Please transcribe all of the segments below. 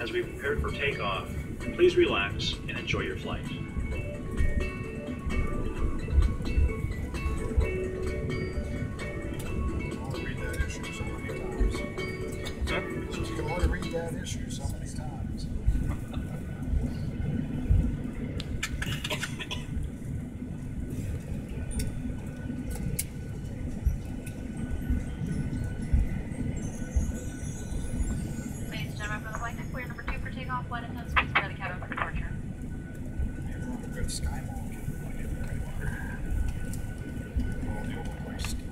As we prepare for takeoff, please relax and enjoy your flight. You can only read that issue so many times. Ladies and gentlemen, for the flight deck, we're number 2 for takeoff. Flight attendants, please prepare the cabin for departure. You're on a good Skywalk. All the overpriced stuff.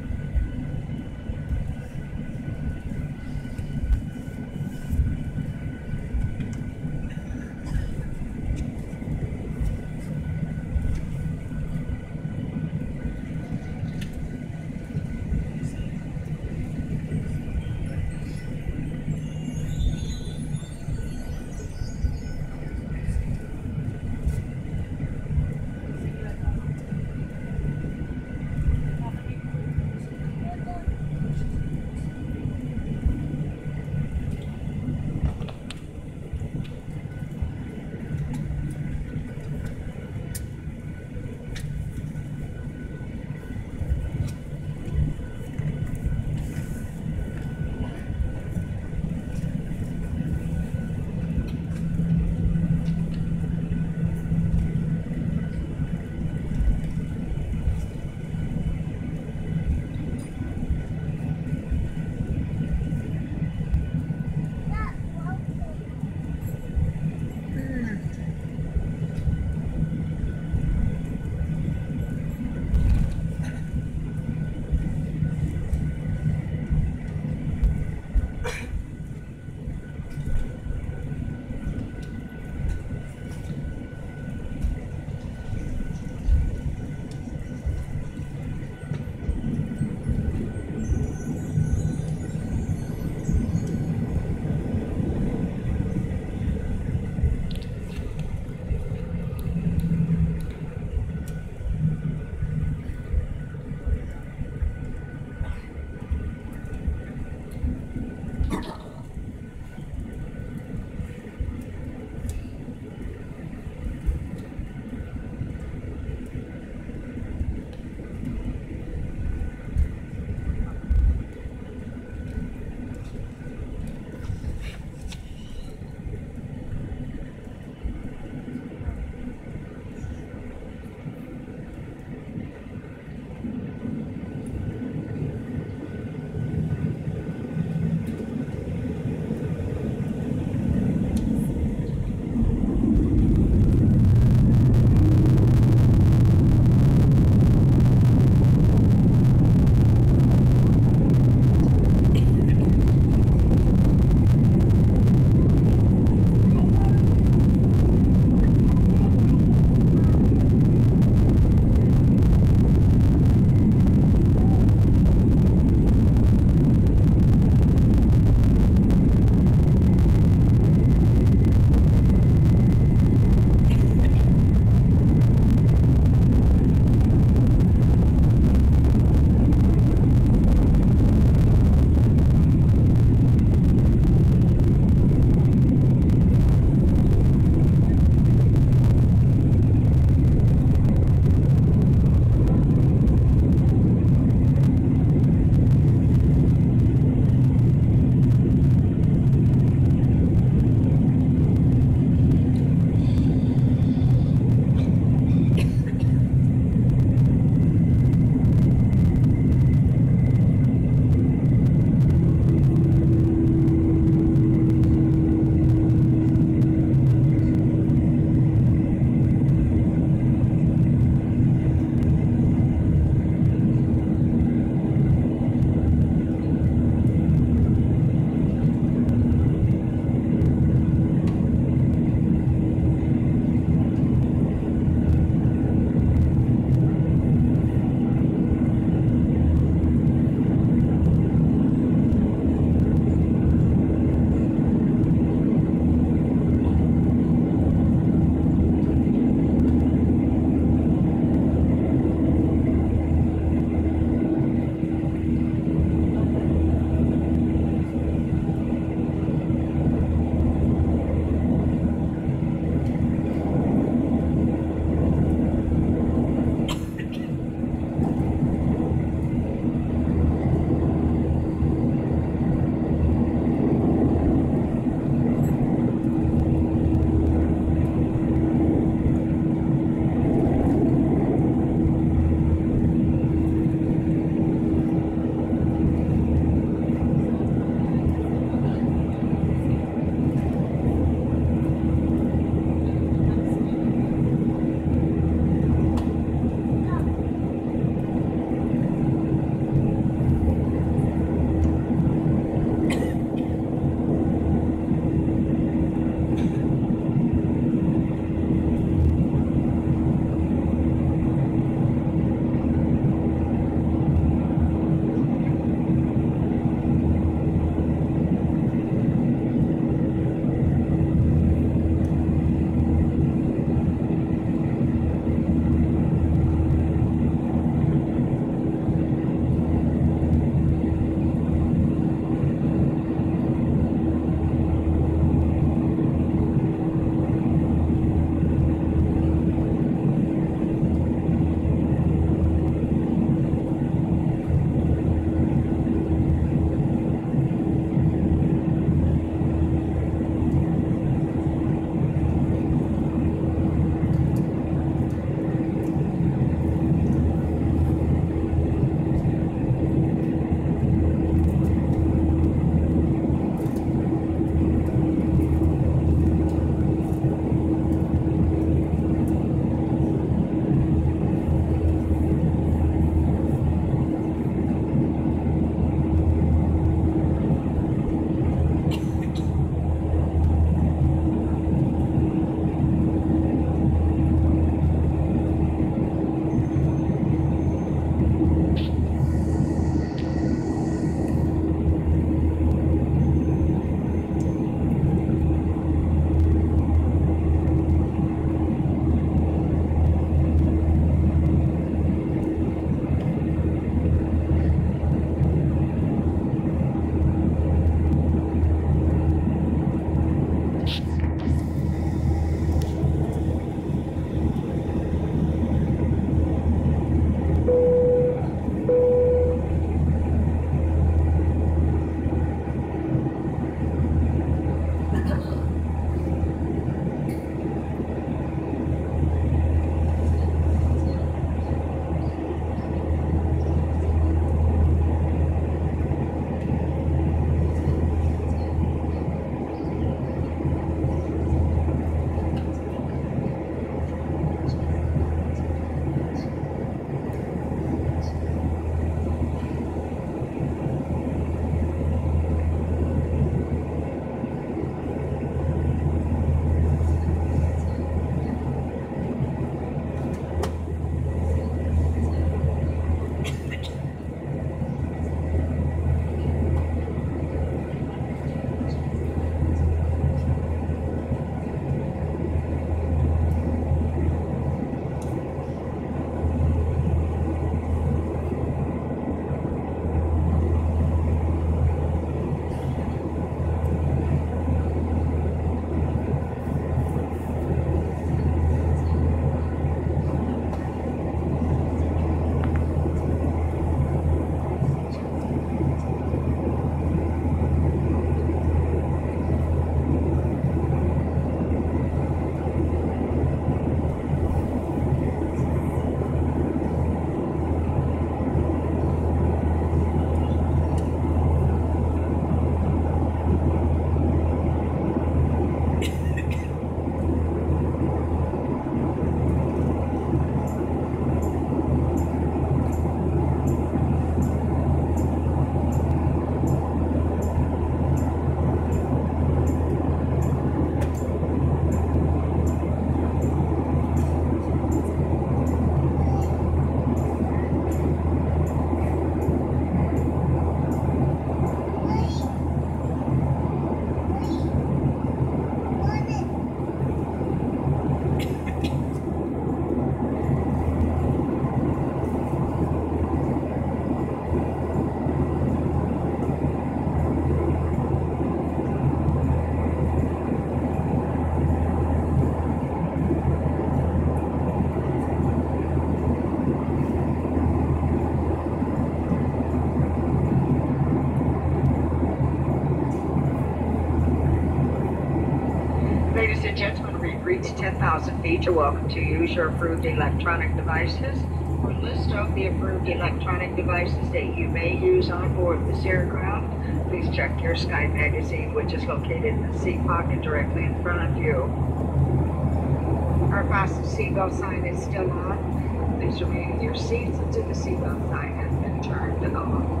exceeds 10,000 feet, you're welcome to use your approved electronic devices. For a list of the approved electronic devices that you may use on board this aircraft, please check your Sky magazine, which is located in the seat pocket directly in front of you. Our fasten seatbelt sign is still on. Please remain in your seats until the seatbelt sign has been turned off.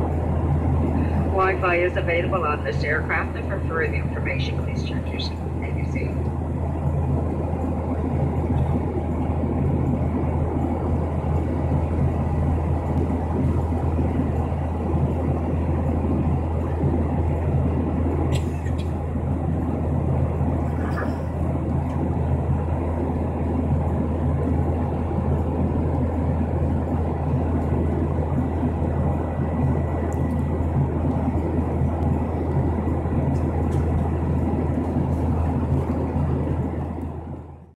Wi-Fi is available on this aircraft, and for further information, please check your Sky